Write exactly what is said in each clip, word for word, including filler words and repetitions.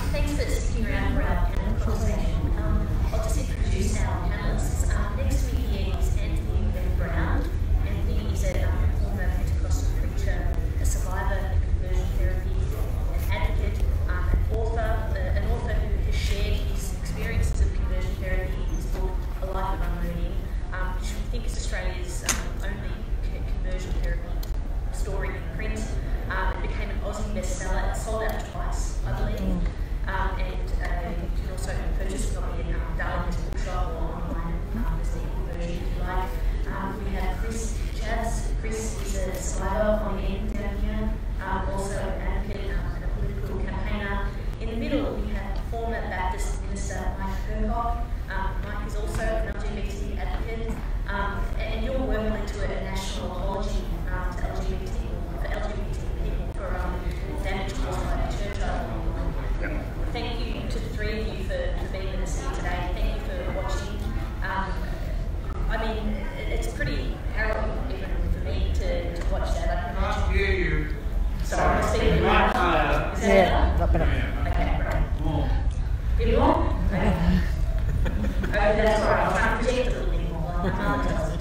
thanks for sticking around for our panel conversation. Um, I'll just introduce our panelists. Um, next to me here is Anthony Venn-Brown. Anthony is a um, former Pentecostal preacher, a survivor of conversion therapy, an advocate, um, an author, uh, an author who has shared his experiences of conversion therapy in his book, A Life of Unlearning, um, which we think is Australia's um, only conversion therapy story in print. Um, it became an Aussie bestseller. It sold out twice, I believe. Um, and uh, you can also purchase a copy in um, Darlington Bookshop or online um, as the version if you like. Um, we have Chris Casbs. Chris is a survivor on the end down here, um, also an advocate um, and a political campaigner. In the middle, we have former Baptist minister Mike Hercock. Um, Mike is also an L G B T I advocate, um, and your work led to a national apology um, to L G B T for L G B T people for um, damage caused by the church online. Thank you to the three of you for, for being with us here today. Thank you for watching. Um, I mean, it, it's pretty harrowing even for me to, to watch that. I can Can't hear you. Sorry, I'm speaking right now. Is that Yeah, not better. Okay, right. More. Bit more? Okay. Oh, that's all right. I'll try and project a little bit more. Like my mother does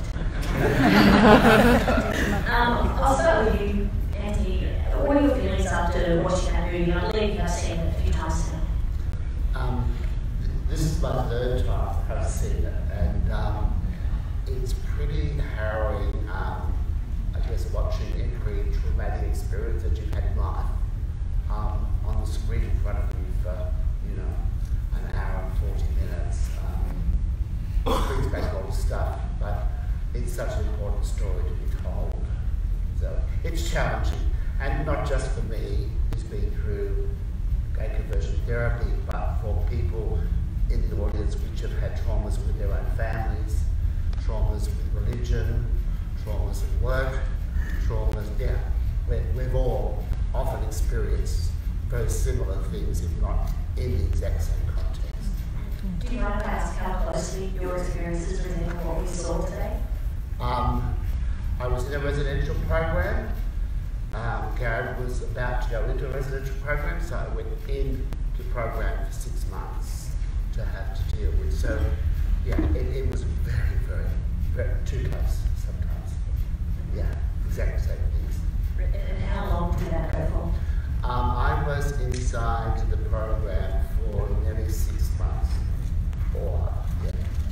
it. um, I'll start with you, Anthony. What are your feelings after watching that movie? I believe you have seen it a few times now. Um, this is my third time I've seen it, and um, it's pretty harrowing. Um, I guess watching every traumatic experience that you've had in life um, on the screen in front of you for, you know, an hour and forty minutes. Um, it brings back a lot of stuff, but it's such an important story to be told. So it's challenging, and not just for me who's been through gay conversion therapy, but for people in the audience which have had traumas with their own families, traumas with religion, traumas at work, traumas, yeah, we, we've all often experienced very similar things, if not in the exact same context. Do you mind if I ask how closely your experiences resemble what we saw today? Um, I was in a residential program. Um, Garrett was about to go into a residential program, so I went into the program for six months to have to deal with. So, yeah, it, it was very, very, very too close sometimes. Yeah, exactly same things. And how long did that go for? Um, I was inside the program for nearly six months. Or, yeah.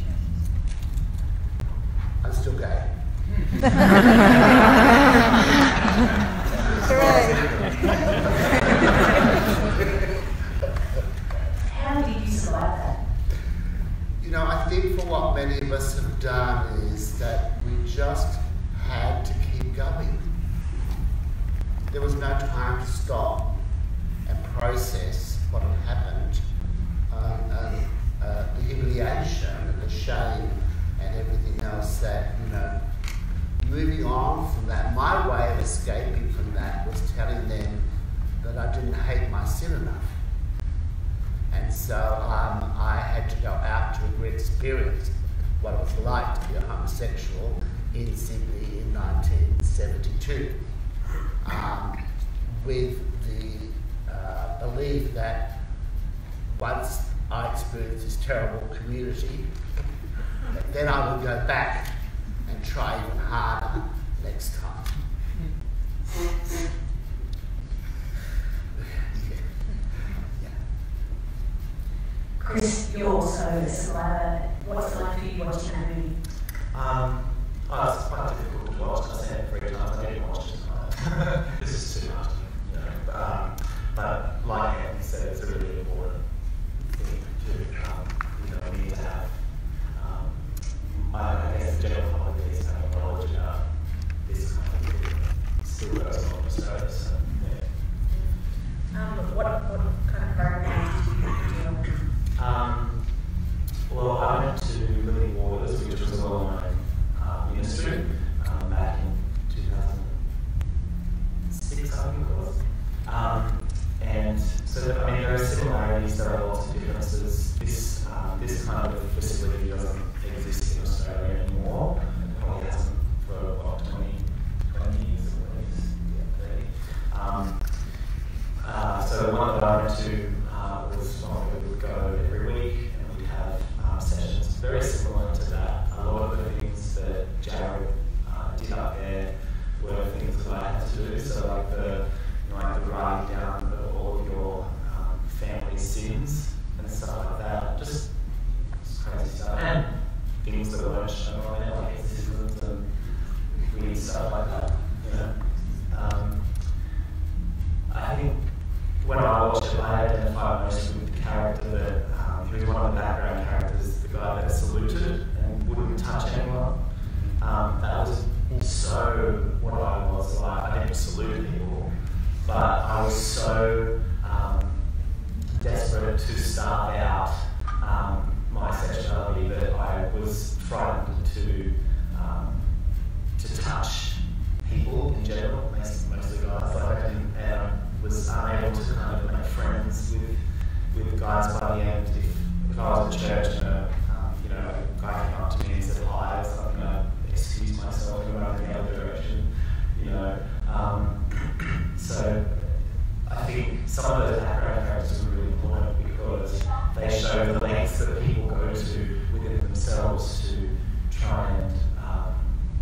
I'm still gay. How did you survive that? You know, I think for what many of us have done is that we just had to keep going. There was no time to stop and process what had happened, um, and uh, the humiliation and the shame and everything else that, you know, moving on from that. My way of escaping from that was telling them that I didn't hate my sin enough. And so um, I had to go out to re-experience what it was like to be a homosexual in Sydney in nineteen seventy-two, um, with the uh, belief that once I experienced this terrible community, then I would go back and try even harder next time. Chris, you're also a survivor. What's it like for you watching that movie? Um, oh, it's quite difficult to watch. I said three times I didn't watch it. This is too much, you know. But, um, but like Anthony said, it's a really important thing to, um, you know, we need to have. Um, I guess the general public needs to have knowledge about this kind of thing. Still goes on in Australia, so yeah. Um, what, what kind of programs did you do? Um, well, I went to Living Waters, which was a well-known uh, ministry, um, back in two thousand six, I think it was. Um, and so, I mean, there are similarities, there are lots of differences. This, um, this kind of facility doesn't exist in Australia anymore. It probably hasn't for, what, twenty, twenty years at least, yeah, thirty. Um, uh, so the one that I went to uh, was desperate to starve out um, my sexuality that I was frightened to um, to touch people in general, mostly, mostly guys. Like I didn't, and I was unable to kind of make friends with with guys by the end. If, if I was at church and a, um, you know, a guy came up to me and said hi, I was like, you know, excuse myself and run in the other direction, you know. Um, so I think some of those background characters are really important because they show the lengths that people go to within themselves to try and um,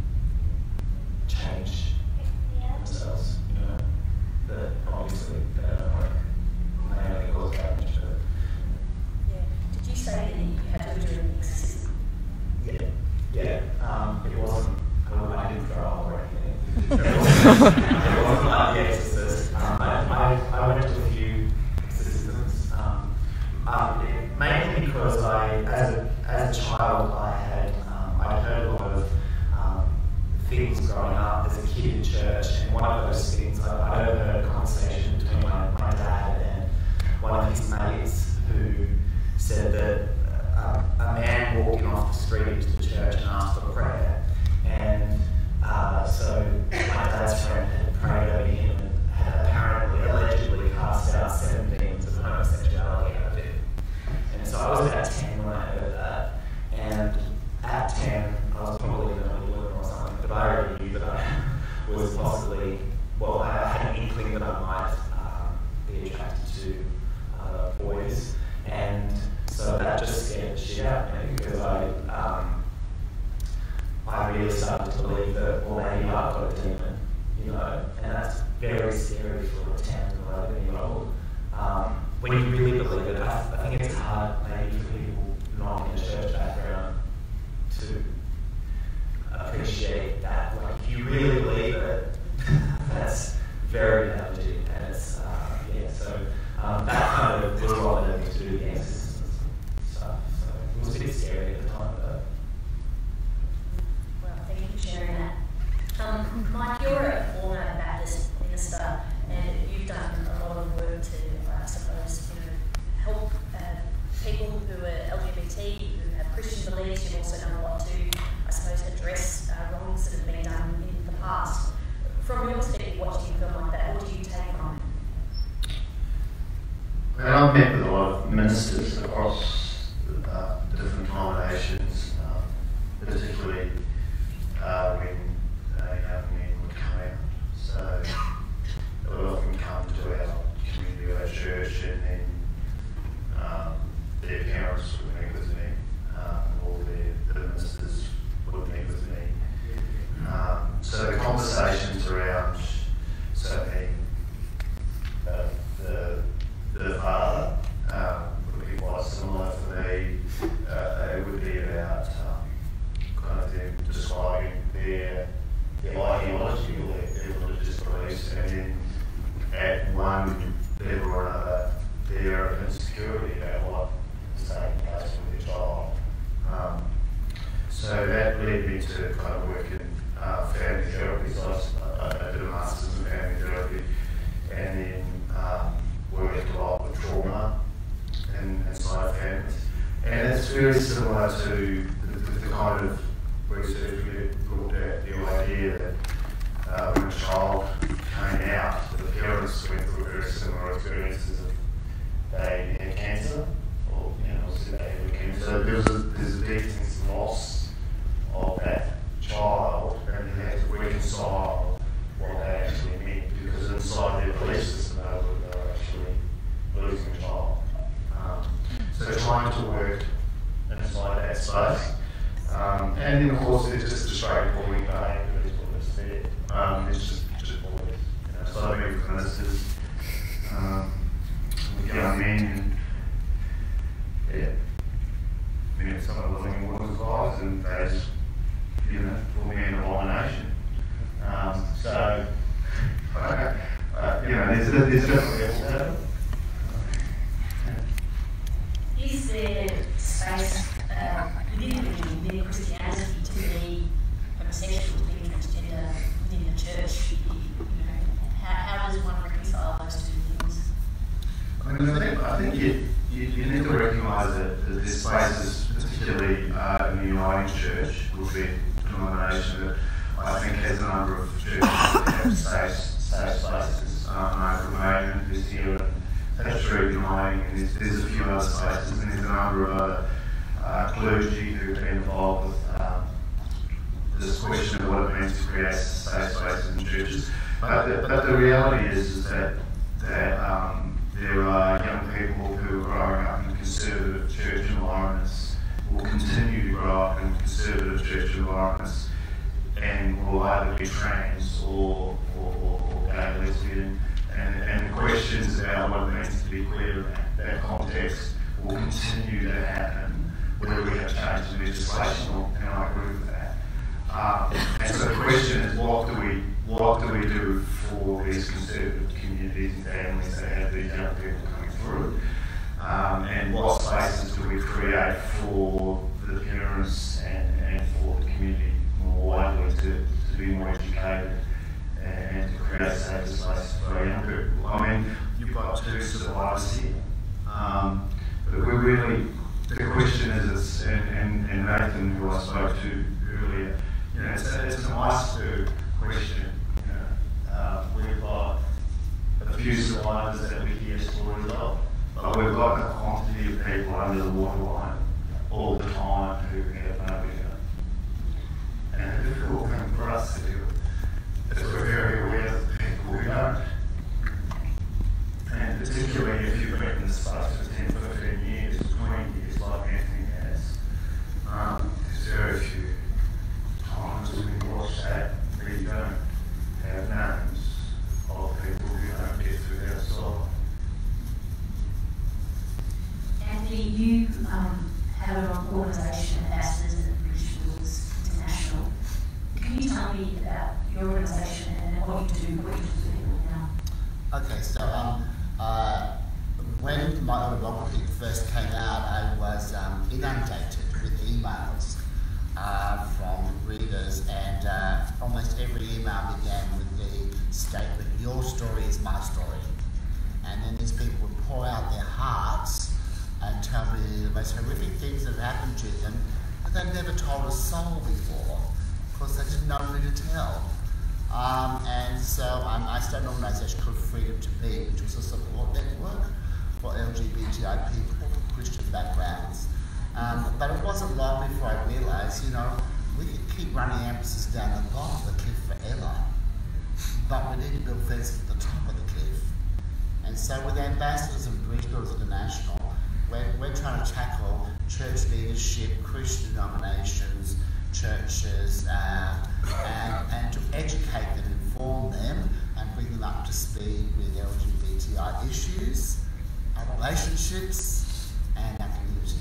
change themselves, you know. That obviously they don't like, they only cause damage, but Yeah. Did you say that you had to do an exorcism? yeah, yeah. Um, it wasn't, I didn't throw up or anything. It wasn't, it wasn't like The Exorcist. Um, I, I, I went to a few exorcisms, um, um, it, mainly because I, as a, as a child, I had, um, I'd heard a lot of um, things growing up as a kid in church, and one of those things, I, I overheard a conversation between my, my dad and one of his mates who said that uh, a man walked in off the street into the church and asked for prayer. And uh, so my dad's friend had prayed over him and had apparently, allegedly cast out seven demons of homosexuality out of him. And so I was about ten when I heard that. And at ten, I was probably in an early learner or something, but I already knew that I was possibly, well, I had an inkling that I might um, be attracted to uh, boys. And so that just scared the shit out of me because I, um, I really started to believe that, well, maybe I've got a demon, you know, and that's very scary for a ten or eleven year old. Um, when you really believe it, I, I think it's hard maybe for people not in a church background to appreciate that. Like, if you really believe it, that's very damaging, and it's, uh, yeah, so um, that kind of was what led me to do the exorcisms and stuff, so it was a bit scary at the time, but Well, thank you for sharing that. Um, Mike, you're a former Baptist minister, and you've done a lot of work to, I suppose, you know, help uh, people who are L G B T, who have Christian beliefs. You've also done a lot to, I suppose, address uh, wrongs that have been done in the past. From your perspective, watching a film like that, what do you take from it? And I've met with a lot of ministers across uh, different denominations, um, particularly uh, when uh, young men would come out. So they would often come to our community, our church, and then um, their parents would meet with me, um, or their, the ministers would meet with me. Um, so the conversations around certainly uh, the the father um, would be quite similar for me. Uh, it would be about um, kind of them describing their, their ideology or their, their religious beliefs, and then at one level or another, their insecurity about what is taking place with their child. Um, so that led me to kind of work in uh, family therapy. So I, I did a master's in family therapy, and then um, worked a lot with trauma and inside families. And it's very similar to the, the, the kind of research we looked at, the idea that uh, when a child came out, the parents went through very similar experiences of they had cancer, or you know, said they had cancer. So there's a, there's a deep sense of loss of that child, and they had to reconcile what that actually meant, because inside their belief system they were, they were actually losing a child. Um, so trying to work inside that space. Um, and then of course there's just the straight bullying behaviour, is what is there. Um, it's just, just bullies. You know, so I meet with ministers, um, with young men, and yeah, met some of the living waters guys, and they just, you know, call me an abomination. Um, so, uh, uh, you know, there's, there's definitely levels to it. Is there space uh, within, within Christianity to be homosexual, to be transgender within the church? You know, how, how does one reconcile those two things? I mean, I think, I think think you, you, you need to recognise that, that there's spaces, particularly uh, in the Uniting Church, would be a denomination that I think has a number of churches that have safe, safe spaces. Um, Michael Maiden is here, and that's true Uniting, and there's, there's a few other spaces, and there's a number of other uh, clergy who have been involved with um, this question of what it means to create safe spaces in churches. But the, but the reality is, is that, that um, there are young people who are growing up in conservative church environments, will continue to grow up in conservative church environments, and will either be trans or, or, or, or gay, lesbian, and, and questions about what it means to be queer in that, that context will continue to happen whether we have change in legislation, or, and I agree with that. Um, and so the question is, what do we what do we do for these conservative communities and families that have these young people coming through? Um, and what spaces do we create for the parents and, and for the community more widely to, to be more educated and, and to create safer spaces for our young people? I mean, you've got two survivors here. Um, but we're really, the question is, it's, and, and, and Nathan, who I spoke to earlier, you know, it's, a, it's an iceberg question. You know, uh, we've got a few survivors that we hear stories of, but we've got a quantity of people under the waterline all the time who have no vision. And it's a difficult thing for us to do, because we're very aware of the people who don't. And particularly if you've been in the space for ten, fifteen years, twenty years, like Anthony has, um, there's very few times when you watch that where you don't have names of people who don't get through their soul. Anthony, you um, have an organisation, Ambassadors at British Schools International. Can you tell me about your organisation and what you do, what you do for people now? Okay, so um, uh, when my autobiography first came out, I was um, inundated with emails uh, from readers, and uh, almost every email began with the statement, "Your story is my story." And then these people would pour out their hearts and tell me the most horrific things that have happened to them that they'd never told a soul before, because they didn't know who to tell. Um, and so um, I started an organisation called Freedom to Be, which was a support network for L G B T I people from Christian backgrounds. Um, but it wasn't long before I realised, you know, we could keep running emphasis down the bottom of the cliff forever, but we need to build fences at the top of the cliff. And so with Ambassadors and Bridge Builders International, we're, we're trying to tackle church leadership, Christian denominations, churches, uh, and, and to educate them, inform them, and bring them up to speed with L G B T I issues, our relationships, and our community.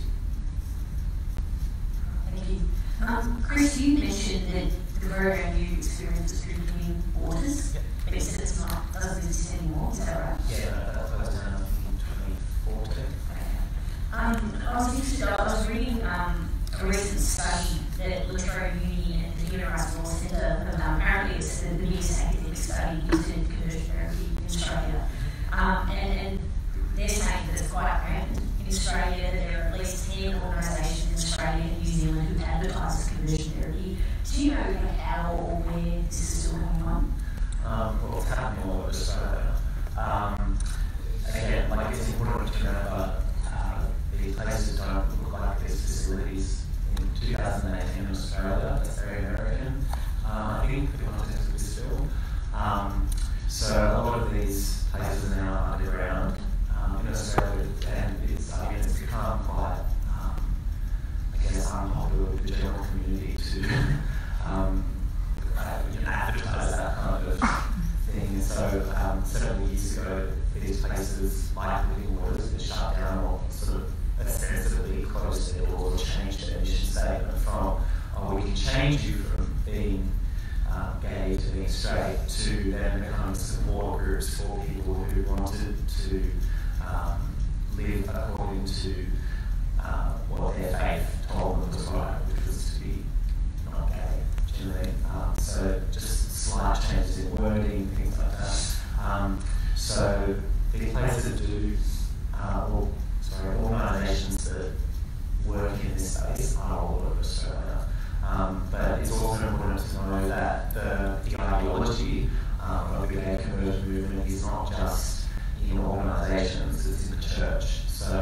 Thank you. Um, Chris, you mentioned that the program you experienced was drinking waters, Yep. but you said it's not, doesn't exist anymore, is that right? Yeah, that closed down in twenty fourteen. Um, I was interested, I was reading um, a recent study that Latrobe Uni and the Human Rights Law Centre have done. Apparently it's the biggest academic study used in conversion therapy in Australia. Um, and, and they're saying that it's quite rampant in Australia, that there are at least ten organisations in Australia and New Zealand who advertise conversion therapy. Do you know how or where this is still going on? Um, well, it's happening all over Australia. Um, again, like it's important to remember uh, these places don't look like there's facilities in two thousand eighteen in Australia. That's very American. Um, I think the context of this still. Um, so a lot of these places are now underground um, in Australia, and it's, I mean, it's become quite, um, I guess, unpopular with the general community to um, uh, you know, advertise that kind of thing. So um, several years ago, these places like Living Waters were shut down or sort of ostensibly closed their doors, changed their mission statement from, oh, we can change you from being um, gay to being straight, to then becoming support groups for people who wanted to um, live according to uh, what their faith told them was right, which was to be not gay, generally. Um, so just slight changes in wording, things like that. Um, so these places do, uh, well,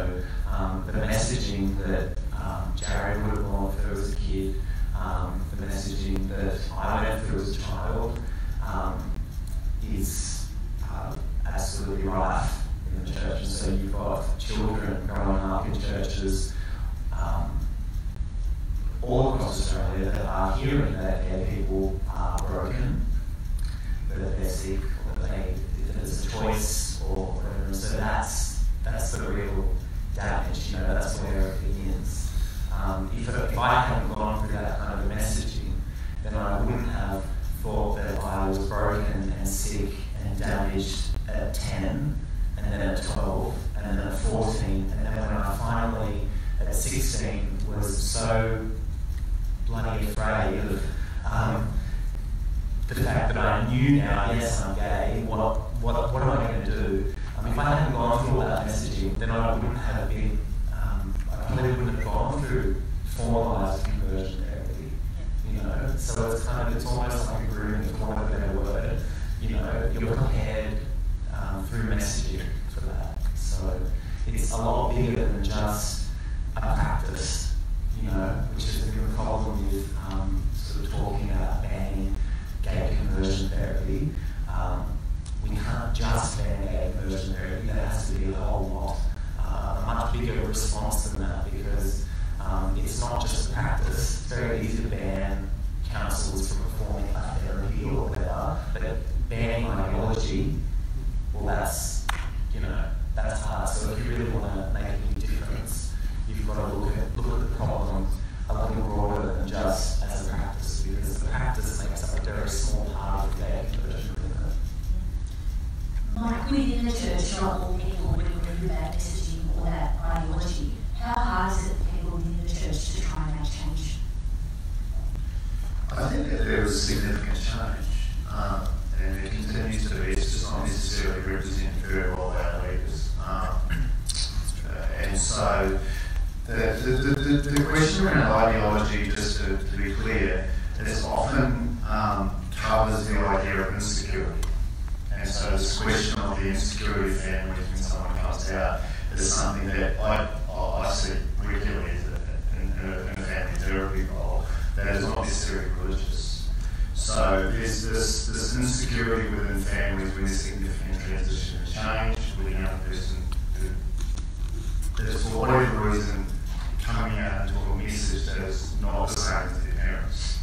know, um, the messaging that um, Jared would have gone through as a kid, um, the messaging that I went through as a child, um, is uh, absolutely rife in the church. And so you've got children growing up in churches um, all across Australia that are hearing that their people are broken, that they're sick, or that they, that it's a choice, or whatever. And so that's that's the real damage. You know, that's where it begins. Um, if, if I hadn't gone through that kind of messaging, then I wouldn't have thought that I was broken and sick and damaged at ten, and then at twelve, and then at fourteen, and then when I finally at sixteen was so bloody afraid of um, the fact that I knew now, yes, I'm gay, what, what, what am I going to do? I mean, if I hadn't gone through all that messaging, then I wouldn't have been, um, I probably wouldn't have gone through formalised conversion therapy, you know? So it's kind of, it's almost like a grooming, for want of a better word. You know, you're prepared um, through messaging for that. So it's a lot bigger than just a practice, you know, which is a big problem with um, sort of talking about banning gay conversion therapy. Um, we can't just ban gay conversion therapy, there has to be a whole lot, uh, a much bigger response than that, because um, it's not just a practice. It's very easy to ban counsellors from performing a therapy or whatever, but banning ideology, well, that's, you know, that's hard. So if you really want to make any difference, you've got to look at, look at the problem a little broader than just as a practice, because the practice makes up a very small part of their conversion. Mike, within the church, not all people would agree with that messaging or that ideology. How hard is it for people within the church to try and make change? I think that there was significant change, um, and it continues to be. It's just not necessarily represented very well by our leaders. Um, uh, and so the, the, the, the question around ideology, just to, to be clear, is often um, covers the idea of insecurity. And so this question of the insecurity of families when someone comes out is something that I, I see regularly in, in, in a family therapy role that is not necessarily religious. So there's this, this insecurity within families when there's significant transition and change with a young person who is for whatever reason coming out into a message that is not the same as their parents.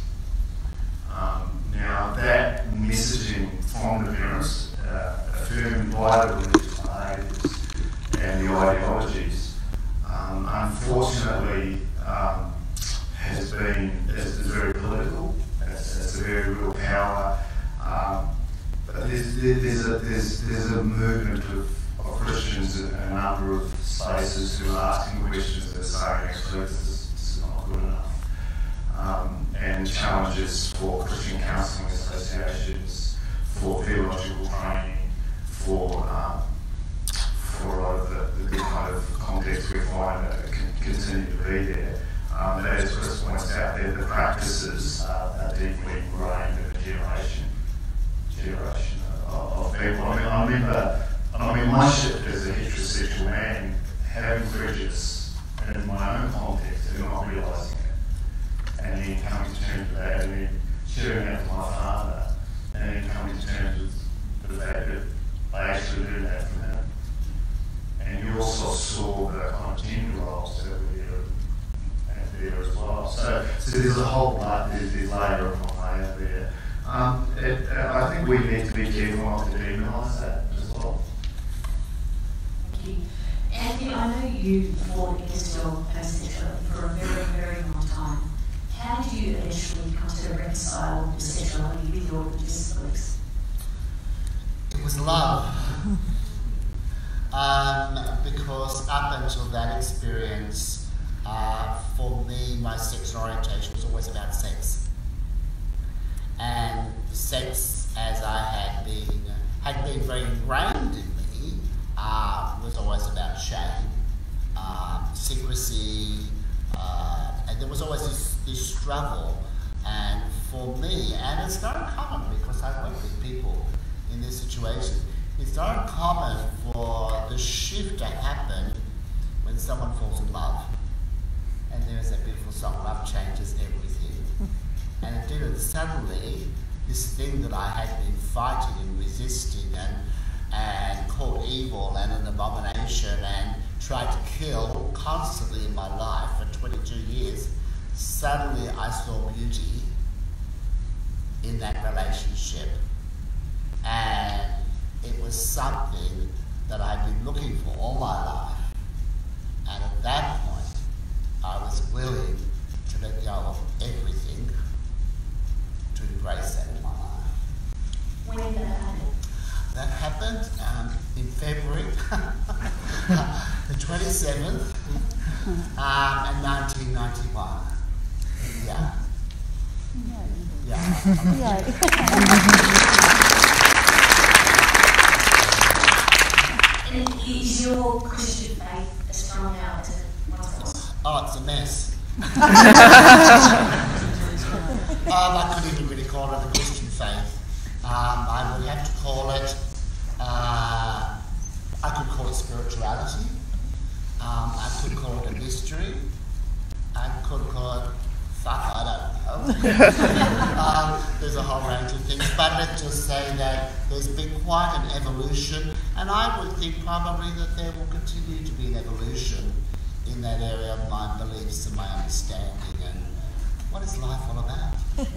Um, now that messaging from the parents, uh, affirmed by the religious behaviours and the ideologies, um, unfortunately um, has been, is, is very political. It's, it's a very real power. Um, but there's, there's, a, there's, there's a movement of, of Christians in a number of spaces who are asking questions that are saying, actually, this is, this is not good enough. Um, and challenges for Christian counselling associations, for theological training, for um, for a lot of the, the kind of context we find that can continue to be there. Um, and as Chris points out there, the practices uh, are deeply ingrained in a generation, generation of, of people. I mean, I remember, I mean, my shift as a heterosexual man, having prejudice in my own context and not realising it, and then coming to terms with that, and then sharing that with my father, and then coming to terms with the fact that I actually learned that from him. And you also saw the kind of gender roles that were there, there as well. So, so there's a whole lot, there's this layer of layer there. Um, it, uh, I think we need to be careful not to demonise that as well. Thank you. Anthony, I know you fought against your homosexuality for a very, very long time. How did you eventually come to reconcile your sexuality with your religious beliefs? It was love. Um, because up until that experience, uh, for me, my sexual orientation was always about sex. And sex, as I had been, had been very ingrained in me, uh, was always about shame, uh, secrecy, uh, and there was always this, this struggle. And for me, and it's very common because I work with people in this situation, it's very common for the shift to happen when someone falls in love, and there's that beautiful song, Love Changes Everything. And it did it suddenly, this thing that I had been fighting and resisting and, and called evil and an abomination and tried to kill constantly in my life for twenty-two years, suddenly I saw beauty in that relationship. And it was something that I'd been looking for all my life. And at that point, I was willing to let go of everything to embrace that in my life. When did that happen? That happened um, in February, the twenty-seventh, um, in nineteen ninety-one. Yeah. Yeah. And is your Christian faith as strong now as it once was? Oh, it's a mess. um, I couldn't even really call it a Christian faith. Um, I would have to call it, uh, I could call it spirituality. Um, I could call it a mystery. I could call it, fuck, I don't know. um, there's a whole range of things, but let's just say that there's been quite an evolution, and I would think probably that there will continue to be an evolution in that area of my beliefs and my understanding and what is life all about.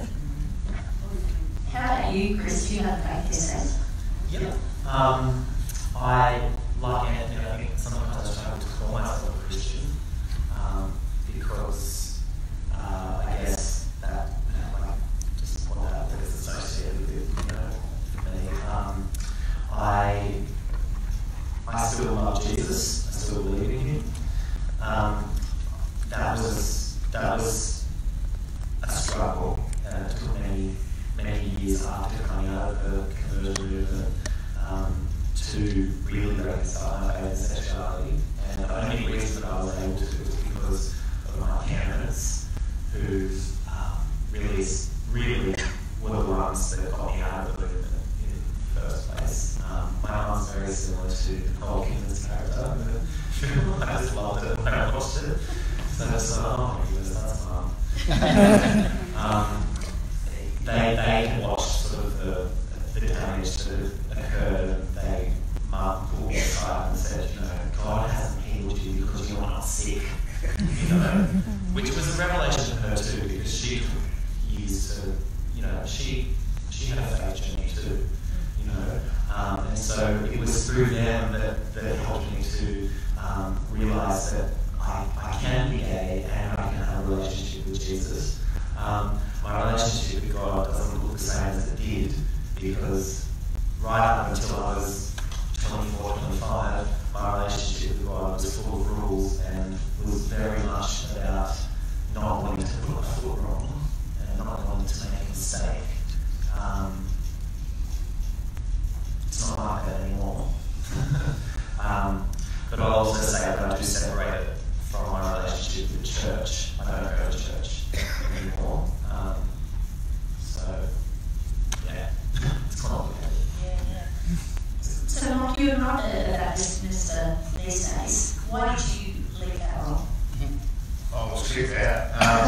How about you, Chris? Do you have faith yourself? Yeah. Um, I, like Anthony, I think sometimes I struggle to call myself a Christian um, because uh, I guess that, you know, like, just what that is associated with, you know, for me. Um, I, I still love Jesus. I still believe in him. Um, that was that was a struggle, and it took many many years after coming out of the conversion movement um, to really reconcile my faith and sexuality. And the only reason that I was able to do it was because of my parents, who um, really really were the ones that got me out of the movement in the first place. Um, my mum's very similar to Nicole Kidman's character. I just loved it when I watched it. So I was like, oh my goodness, that's mum. um, they, they had watched sort of the, the damage that had occurred, and they, mum pulled me aside and said, you know, God hasn't healed you because you're not sick. You know, which was a revelation to her too, because she took years to, you know, she she had a faith journey too. You know, um, and so it was through them that, that helped me to um, realise that I, I can be gay and I can have a relationship with Jesus. Um, my relationship with God doesn't look the same as it did, because right up until I was twenty-four, twenty-five, my relationship with God was full of rules and was very much about not wanting to put my foot wrong and not wanting to make a mistake. Um, It's not like that anymore. um, but I'll also say that I do separate it from my relationship with church. I don't go to church anymore. Um, so, yeah, it's complicated. Yeah, yeah. So, Mark, you're not a Baptist minister these days. Why did you leave that role? I was kicked out.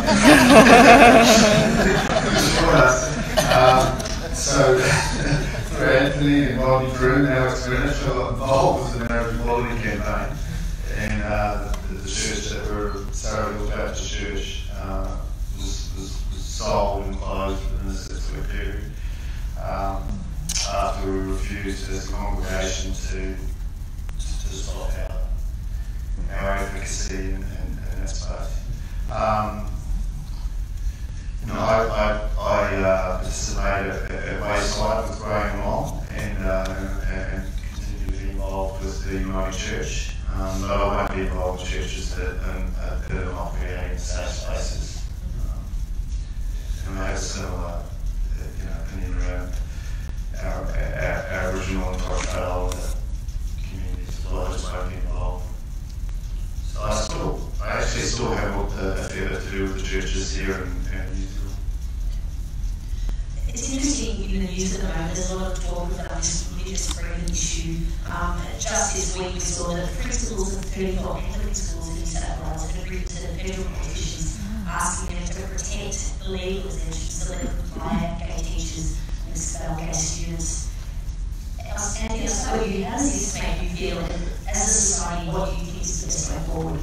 Um, um, so, for Anthony and Monique Shafter, now it's finished, I got involved with the Marriage Equality campaign. And uh, the, the church that we're, Surrey Hills Baptist Church, uh, was, was, was sold and closed within a six-week period. Um, after we refused as a congregation to, to, to stop our, our advocacy in, in, in that space. Um, you know, I, I, I uh, participated at, at Wayside with Graham Long and, uh, and, and continue to be involved with the United Church. Um, but I won't be involved with churches that, um, uh, that are not creating safe spaces. Um, and I have a similar uh, you know, opinion around our, our, our Aboriginal and Torres Strait Islander communities, so I just won't be involved. So I still, I actually still have a, a fair bit to do with the churches here in, in New Zealand. It's interesting in the news at the moment, there's a lot of talk about this religious freedom issue. Um, just this week we saw that principals of thirty-four Anglican schools in New South Wales had written to the federal politicians asking them to protect the legal exemptions that let them fire gay teachers and expel gay students. Anthony, I suppose you, how does this make you feel? And as a society, what do you think is the best way forward?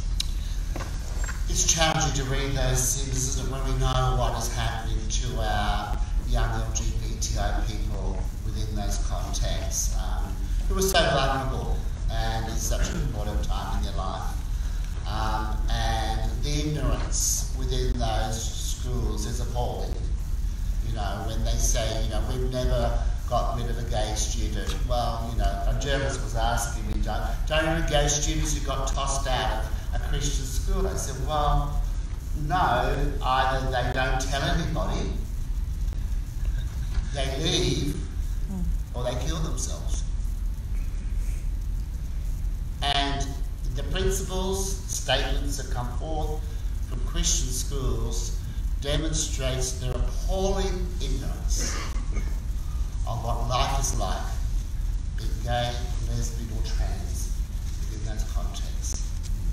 It's challenging to read those things, isn't it, when we know what is happening to our young L G B T I people within those contexts, um, who are so vulnerable and it's such an important time in their life. Um, and the ignorance within those schools is appalling. You know, when they say, you know, we've never got rid of a gay student. Well, you know, a journalist was asking me, don't, don't you know gay students who got tossed out of a Christian school? I said, well, no, either they don't tell anybody, they leave, or they kill themselves. And the principles, statements that come forth from Christian schools demonstrates their appalling ignorance of what life is like, being gay, lesbian or trans within those contexts.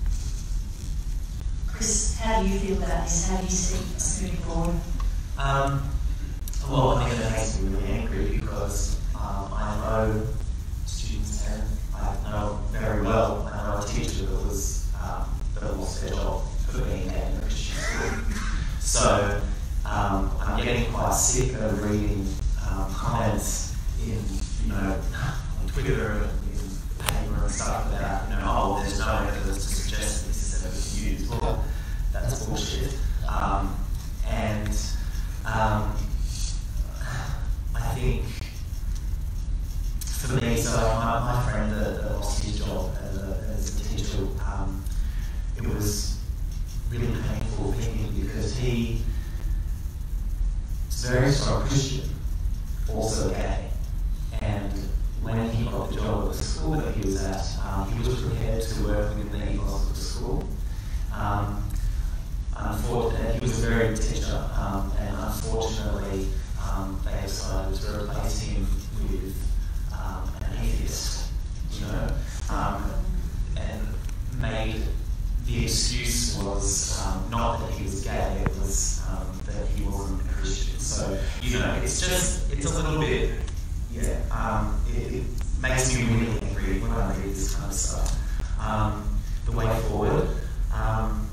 Chris, how do you feel about this? How do you see us moving forward? Um, well, I think it makes me really angry because um, I know students and I know very well, I know a teacher that was um, that lost their job for being gay in a Christian school. So um, I'm getting quite sick of reading um, comments in, you know, on Twitter and in the paper and stuff about, you know, oh, there's no evidence to suggest this is ever used. Well, that's bullshit. Um, and um, I think for me, so my, my friend that, that lost his job as a, as a teacher, um, it was really painful thinking because he is a very strong Christian, also gay, and when he got the job at the school that he was at, um, he was prepared to work within the ethos of the school. Um, unfortunately, he was a very good teacher, um, and unfortunately, um, they decided to replace him with um, an atheist, you know, um, and made the excuse was um, not that he was gay, it was um, that he wasn't a Christian. So, you know, it's just, it's a little bit, yeah, um, it, it makes me really angry when I read this kind of stuff. Um, the way forward, um,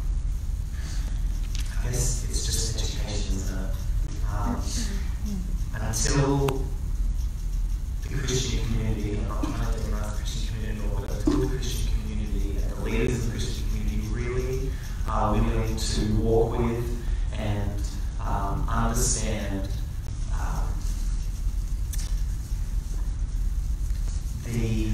I guess it's just education, isn't it? Um, and until the Christian community, I'm not trying to demonize the Christian community, but until the Christian community and the leaders of the Christian community really are willing to walk with and um, understand um, the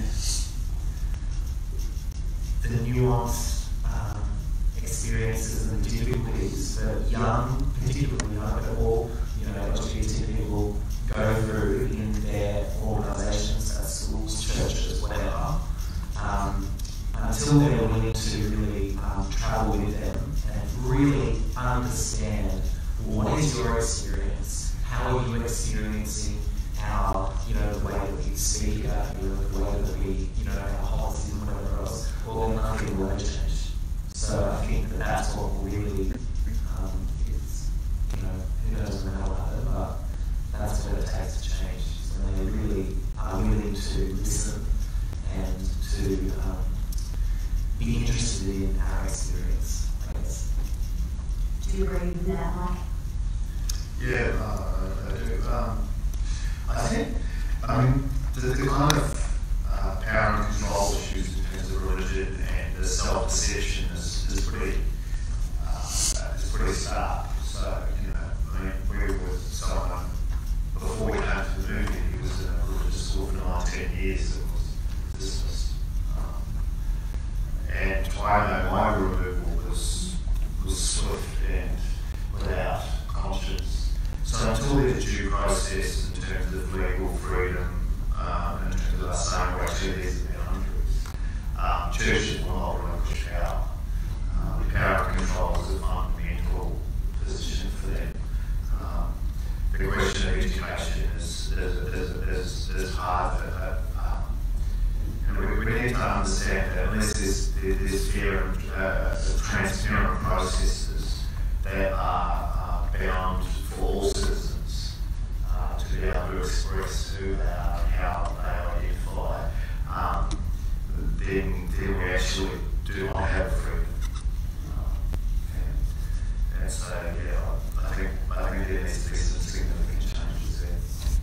the nuanced um, experiences and the difficulties that young, particularly young, but all you know, L G B T people go through in their organisations, at schools, churches, whatever. Um, until they're willing to really um, travel with them and really understand what is your experience, how are you experiencing our, you know, the way that we speak about you, the way that we, you know, our policies and whatever else, well, then nothing will change. So I think that that's what really um, is, you know, who knows when that'll happen, but that's what it takes to change. So they really are willing to listen and to um, be interested in our experience, I guess. Do you agree with that, Mike? Yeah, uh, I do. Um, I think, I mean, the, the kind of uh, power and control issues in terms of religion and the self-deception is, is pretty, uh, is pretty stark. So, you know, I mean, we were with someone before we came to the movie, he was in a religious school for nine, ten years, it was dismissed. Um, and I know my removal was, was swift and without conscience. So until there's due process in terms of legal freedom, um, in terms of us saying, well, actually there's the boundaries, um, churches will not relinquish power. Um, the power of control is a fundamental position for them. Um, the question of education is, is, is, is, is hard for uh, transparent processes that are uh, bound for all citizens uh, to be able to express who they are and how they identify, um, then, then we actually do not have freedom. Um, and, and so, yeah, I think, I think there needs to be some significant changes there.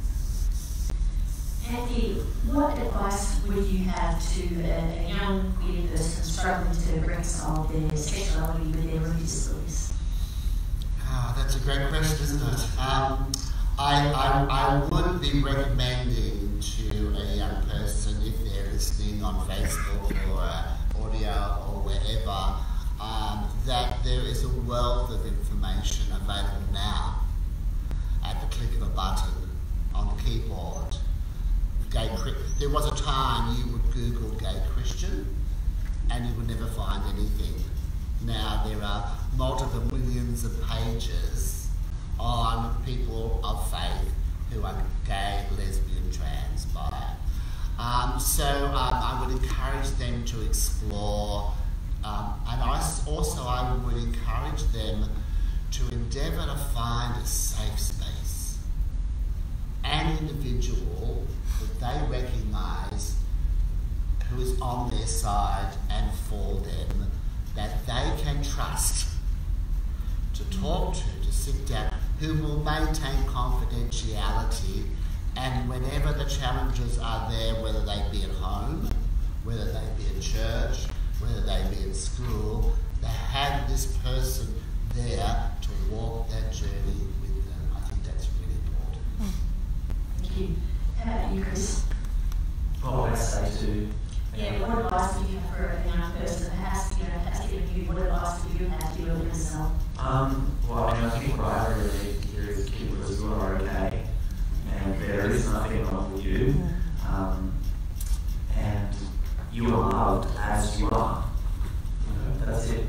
Andy, what advice would you have to a, a young queer person struggling to reconcile their sexuality with their religious beliefs? Ah, that's a great question, isn't it? Um, I, I, I would be recommending to a young person, if they're listening on Facebook or uh, audio or wherever, um, that there is a wealth of information available now at the click of a button on the keyboard. Gay, there was a time you would Google gay Christian and you would never find anything. Now there are multiple millions of pages on people of faith who are gay, lesbian, trans, bi. Um, so um, I would encourage them to explore, um, and I also I would encourage them to endeavour to find a safe space, an individual that they recognise who is on their side and for them, that they can trust to talk to, to sit down, who will maintain confidentiality, and whenever the challenges are there, whether they be at home, whether they be in church, whether they be in school, they have this person there to walk that journey with them. I think that's really important. Thank you. How about you, Chris? What would I say to... Yeah, what advice would you have for a young person that has, you know, has given you, what advice would you have to your younger self? Um, well, I mean, I think what I really need to hear is keep it as you are okay, and there is nothing wrong with you, um, and you are loved as you are. You know, that's it.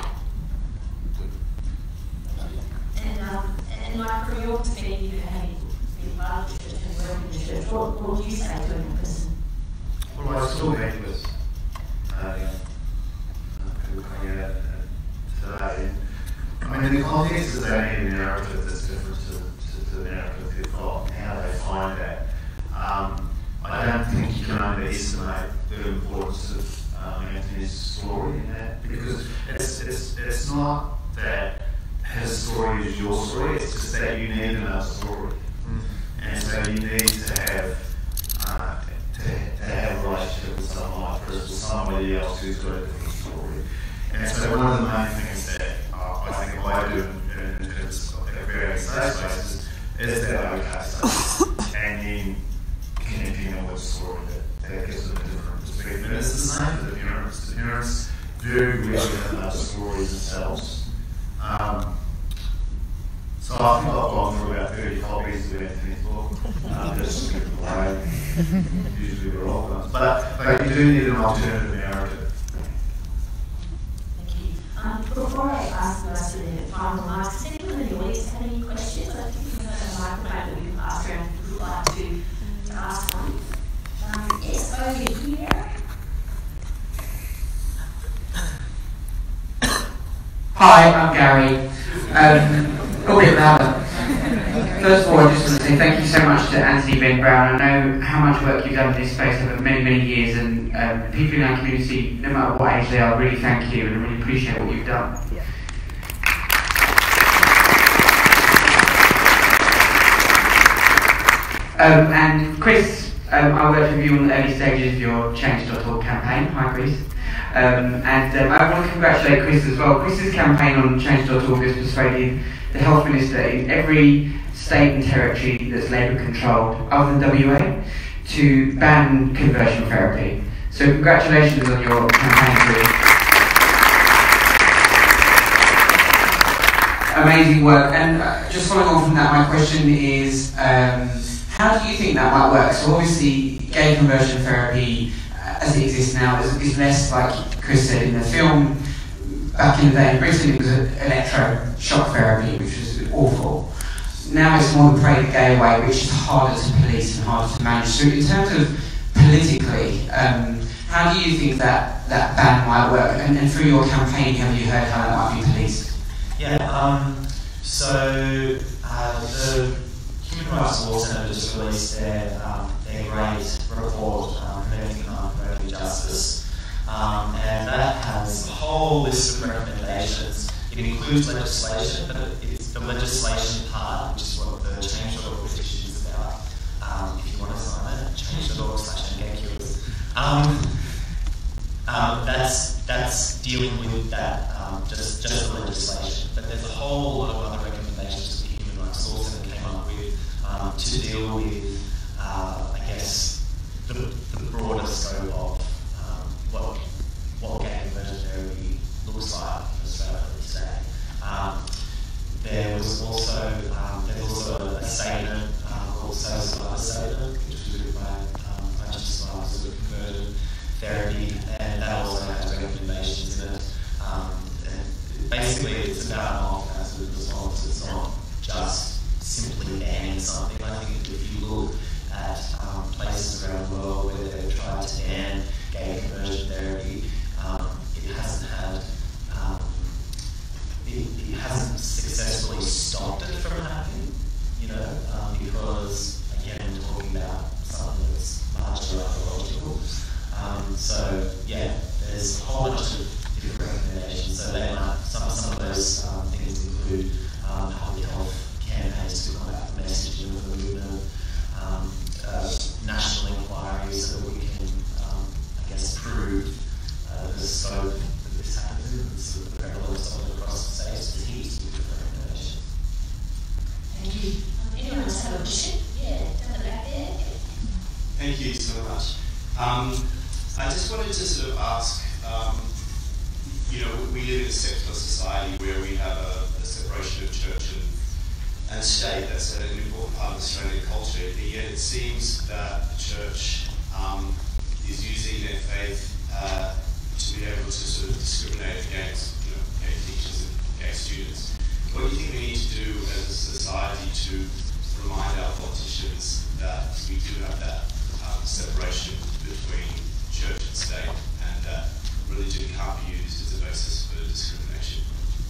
And, um, and like from your perspective, having been part of the church and working in the church, what, what would you say to a young person? Well, I still meet with uh, people coming out today. I mean, in the context of that a narrative that's different to, to, to the narrative they've got and how they find that, um, I don't think you can underestimate the importance of um, Anthony's story in that, because it's, it's, it's not that his story is your story, it's just that you need another story. Mm. And so you need to have uh, To, to have a relationship with someone like Chris or somebody else who's got a different story. And so one of the main things that uh, I think I do in, in terms of creating safe spaces is that okay stuff, and then connecting on with the story that, that gives them a different perspective. And it's the same for the parents. The parents very rarely have enough stories themselves. Um, So I think I've gone through about thirty copies of Anthony's book, um, just to get away. Usually we're all ones. But, but you do need an alternative narrative. Thank you. Um, before I ask the rest of the final remarks, does anyone in the audience have any questions? I think we've got a microphone that we can pass around if you would like to, to ask one. Um, yes, over here. Hi, I'm Gary. Um, a bit louder. First of all, I just want to say thank you so much to Anthony Venn-Brown. I know how much work you've done in this space over many, many years, and um, people in our community, no matter what age they are, really thank you and I really appreciate what you've done. Yeah. Um, and Chris, um, I worked with you on the early stages of your change dot org campaign. Hi, Chris. Um, and um, I want to congratulate Chris as well. Chris's campaign on change dot org has persuaded the health minister in every state and territory that's Labour controlled, other than W A, to ban conversion therapy. So congratulations on your campaign, Chris. Amazing work. And uh, just following on from that, my question is, um, how do you think that might work? So obviously, gay conversion therapy, uh, as it exists now, is, is less, like Chris said in the film. Back in the day in Britain, it was electroshock therapy, which was awful. Now it's more the pray the gay away, which is harder to police and harder to manage. So in terms of politically, um, How do you think that, that ban might work? And, and through your campaign, have you heard how that might be policed? Yeah, um, so uh, the Human Rights Law Centre just released their, um, their great report, um, Preventing Unpromoted Justice, um, and that has a whole list of recommendations. It includes legislation, but it's the legislation part, which is what the change dot org petition is about. Um, if you want to sign it, change dot org slash engagecures. Um, um, that's that's dealing with that, um, just just the legislation. But there's a whole lot of other recommendations that the Human Rights Law Centre came up with um, to deal with, uh, I guess, the, the broader scope of um, what what gay conversion therapy looks like in Australia today. Um, there was also um, there was also a statement um, called Social Survivor Statement, which was written by um, a bunch of survivors of conversion therapy, and that also has recommendations in it. Um, and basically, it's about multifaceted response. It's not just simply banning something. I think that if you look at um, places around the world where they've tried to ban gay conversion therapy, um, it hasn't had um, it, it hasn't successfully stopped it from happening. You know, um, because again, we're talking about something that's largely ideological. Um, so yeah, there's a whole bunch of different recommendations. So they might, some some of those um, things include um, public health campaigns to combat the messaging of the movement, um, uh, national inquiries so that we can, um, I guess, prove uh, the scope that this happens in, and sort of the prevalence of it across the states. There's heaps of different recommendations. Thank you. Um, anyone else have a question? Yeah, down the back there. Thank you so much. Um, I just wanted to sort of ask, um, you know, we live in a secular society where we have a, a separation of church and, and state. That's an important part of Australian culture. And yet it seems that the church um, is using their faith uh, to be able to sort of discriminate against, you know, gay teachers and gay students. What do you think we need to do as a society to remind our politicians that we do have that um, separation between church and state, and that religion can't be used as a basis for discrimination?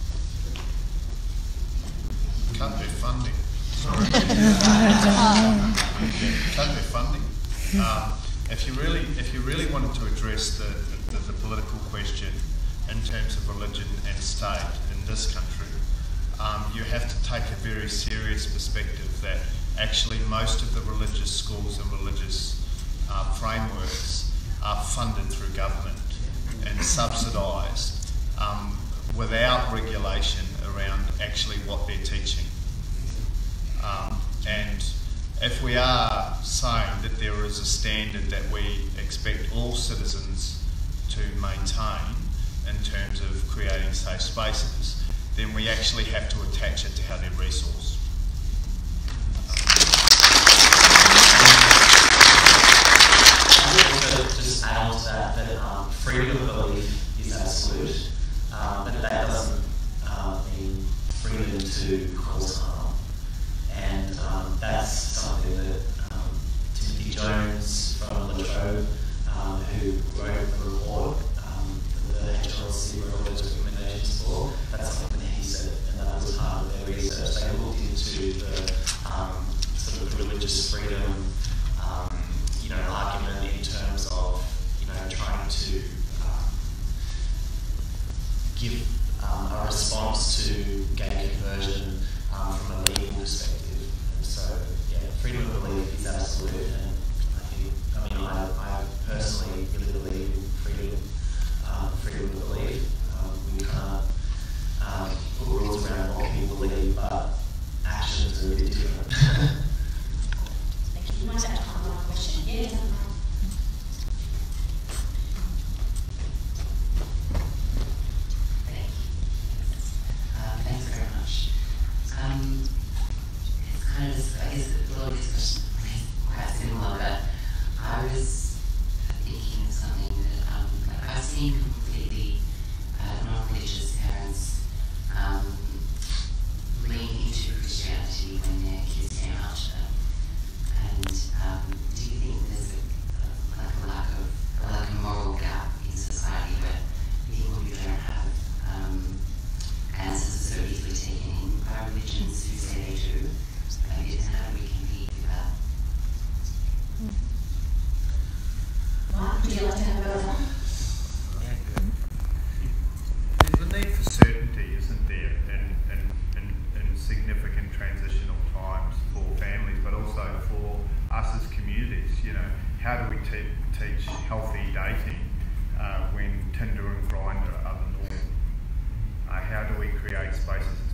Cut their funding. Sorry. Cut their funding. Um, if you really, if you really wanted to address the, the, the political question in terms of religion and state in this country, um, you have to take a very serious perspective that actually most of the religious schools and religious uh, frameworks are funded through government and subsidised um, without regulation around actually what they're teaching. Um, and if we are saying that there is a standard that we expect all citizens to maintain in terms of creating safe spaces, then we actually have to attach it to how they're resourced. Just add on to that, that um, freedom of belief is absolute, um, but that doesn't um, mean freedom to cause harm. And um, that's something that um, Timothy Jones from La Trobe, um, who wrote the report, um, the H L C wrote those recommendations for, that's something that he said, and that was part of their research. They looked into the um, sort of religious freedom um, you know, argument in terms of, you know, trying to um, give um, a response to gay conversion um, from a legal perspective. And so, yeah, freedom of belief is absolute, and I think, I mean, I, I personally really believe in freedom, um, freedom of belief. Um, we can't um, put rules around what people believe, but actions are a bit different. Thank you. You might have time for one question. Yes. Uh, thanks very much. Um, it's kind of, I guess, a little discussion, quite similar, but I was thinking of something that um, like I seem completely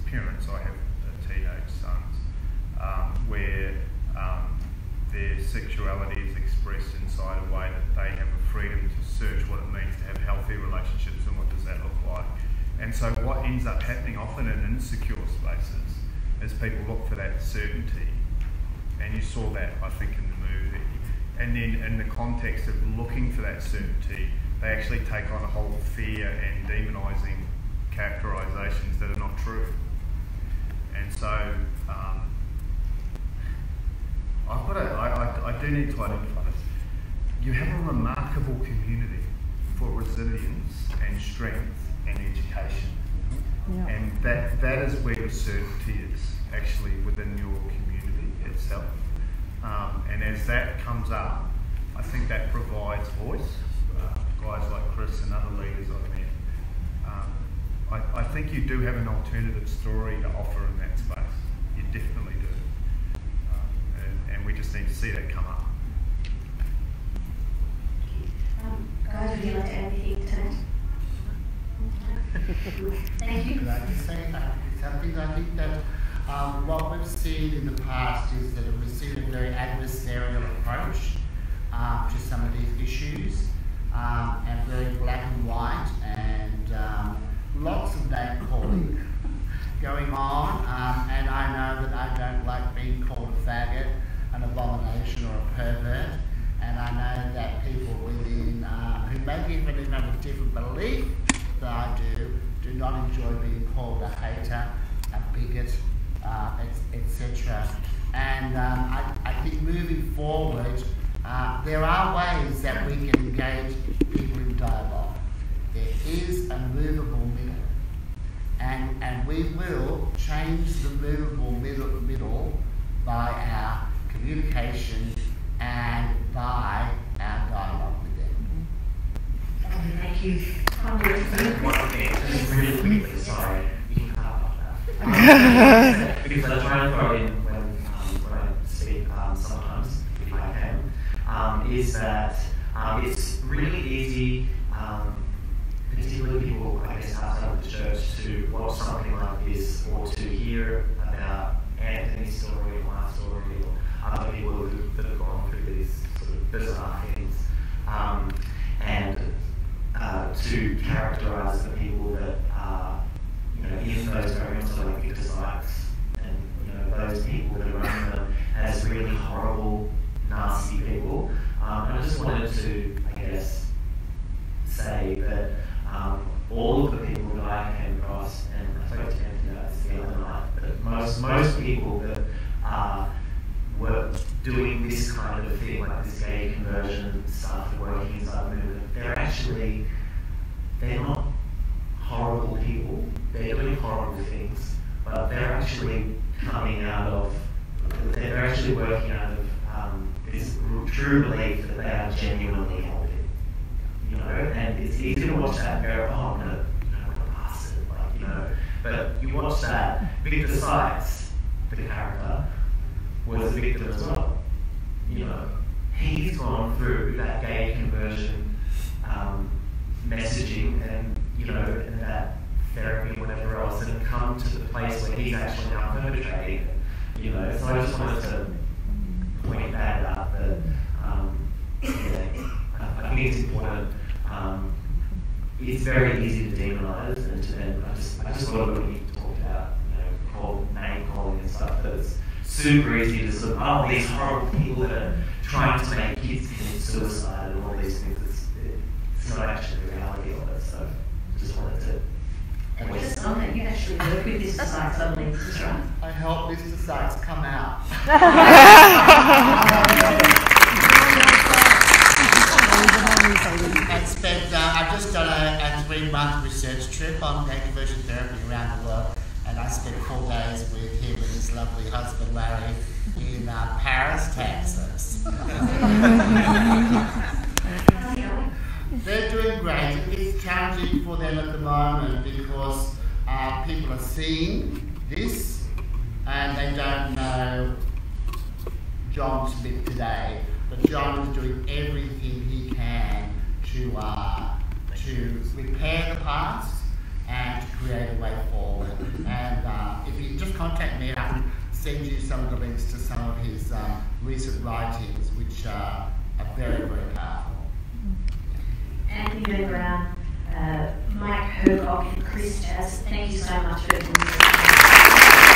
parents, I have uh, teenage sons, um, where um, their sexuality is expressed inside a way that they have a freedom to search what it means to have healthy relationships and what does that look like. And so what ends up happening often in insecure spaces is people look for that certainty, and you saw that, I think, in the movie. And then in the context of looking for that certainty, they actually take on a whole fear and demonising characterisations that are not true. And so um, I've got to, I, I, I do need to identify this. You have a remarkable community for resilience and strength and education. Yeah. And that, that is where the certainty is, actually, within your community itself. Um, and as that comes up, I think that provides voice. Uh, guys like Chris and other leaders I've met. Um, I, I think you do have an alternative story to offer in that space. You definitely do. Um, and, and we just need to see that come up. Um, guys, would you like to add anything tonight? Thank you. Could I just say something? I think that um, what we've seen in the past is that we've seen a very adversarial approach um, to some of these issues, um, and very black and white, and um, lots of name calling going on. Um, and I know that I don't like being called a faggot, an abomination, or a pervert. And I know that people within um, who maybe even have a different belief that I do, do not enjoy being called a hater, a bigot, uh, et cetera. And um, I, I think moving forward, uh, there are ways that we can engage people in dialogue. There is a movable middle, and and we will change the movable middle, middle by our communication and by our dialogue with them. Um, thank you. One thing, just really quickly, sorry, you can cut off that. Because I try and throw in when, um, when I speak um, sometimes, if I can, um, is that um, it's really easy, um, particularly people, I guess, outside of the church, to watch something like this, or to hear about Anthony's story, or my story, or other people who, that have gone through these sort of bizarre things, um, and uh, to characterise the people that are, you know, in those programs, so like Victor Sykes, and you know, those people that are running them as really horrible, nasty people. Um, and I just wanted to, I guess, say that um, all of the people that I came across, and I spoke to Anthony about this the other night, but most most people that uh, were doing this kind of a thing, like this gay conversion stuff, working inside the movement, they're actually, they're not horrible people. They're doing horrible things, but they're actually coming out of, they're actually working out of um, this true belief that they are genuinely healthy. You know, and it's easy to watch that and go, oh, no, you know, what a bastard, like, you know. But you watch that, Victor Sykes, the character, was a victim as well. You know, he's gone through that gay conversion um, messaging and, you know, and that therapy, whatever else, and come to the place where he's actually now perpetrating it. You know, so I just wanted to point that out, that um, yeah, I think it's important. Um, it's very easy to demonise, and, to, and I just I just thought when you talked about, you know, call, name calling and stuff, that it's super easy to sort of, oh, these horrible people that are trying to make kids commit suicide and all these things. It's, it's not actually the reality of it. So just wanted to. And just on that, you actually work with Mister Sykes, I believe, is right? I helped Mister Sykes come out. I spent, uh, I've just done a, a three-month research trip on gay conversion therapy around the world, and I spent four days with him and his lovely husband Larry in uh, Paris, Texas. They're doing great. It's challenging for them at the moment because uh, people are seeing this and they don't know John Smith today. But John is doing everything he can to uh, to repair the past and to create a way forward. And uh, contact me. I can send you some of the links to some of his um, recent writings, which are, are very, very powerful. Anthony Venn-Brown, uh, Mike Hercock, and Chris Casbs, thank you so much for being here.